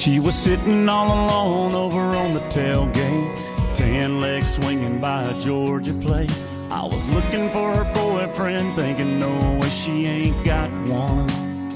She was sitting all alone over on the tailgate, tan legs swinging by a Georgia plate. I was looking for her boyfriend, thinking no way she ain't got one.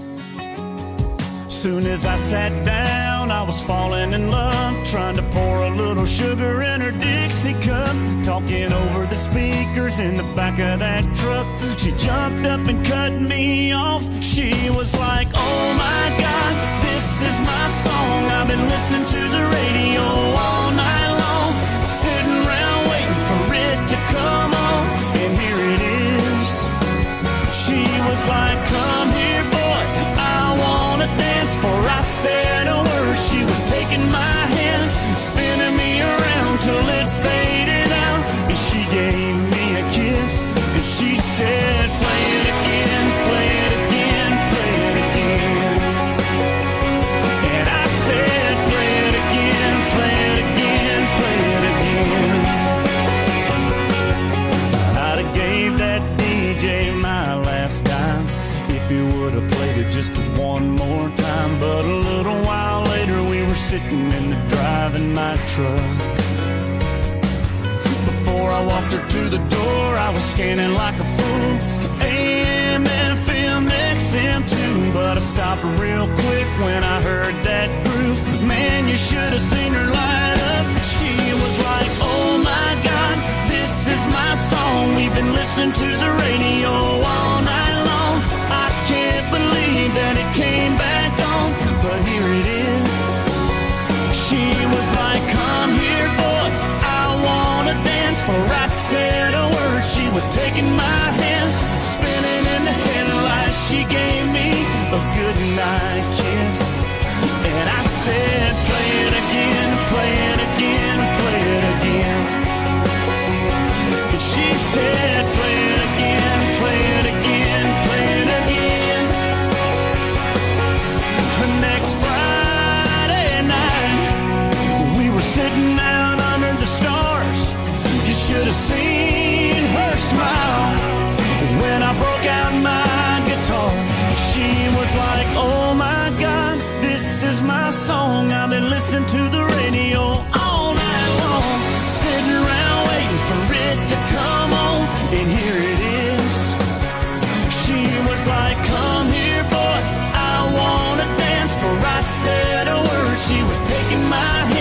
Soon as I sat down, I was falling in love, trying to pour a little sugar in her Dixie cup, talking over the speakers in the back of that truck. She jumped up and cut me off. She was like, oh my God, this is my song. I've been listening to the radio all night long, sitting around waiting for it to come on, and here it is. She was like, come here, boy, I wanna dance. For I said a word, she was taking my hand, spinning me around till it faded out, and she gave me a kiss, and she said, play it again, play it again, play it again. And I said, play it again, play it again, play it again. I'd have gave that DJ my last dime if he would have played it just one more time. But a little while later we were sitting in the driving my truck. Before I walked her to the door, I was scanning like a fool, AM, FM, XM too. But I stopped real quick when I heard that groove. Man, you should have seen her light up. She was like, oh my God, this is my song. We've been listening to the radio all night long. I can't believe that it came back on, but here it is. She was like, come here, boy, I wanna dance. For I said a word, she was taking my hand, spinning in the headlights. She gave me a good night kiss, and I said, play it again, play it again, play it again. And she said, play it again, play it again, play it again. The next Friday night, we were sitting out under the stars. You should have seen her smile when I broke out my guitar. She was like, oh my God, this is my song. I've been listening to the radio all night long, sitting around waiting for it to come on, and here it is. She was like, come here, boy, I wanna dance. For I said a word, she was taking my hand,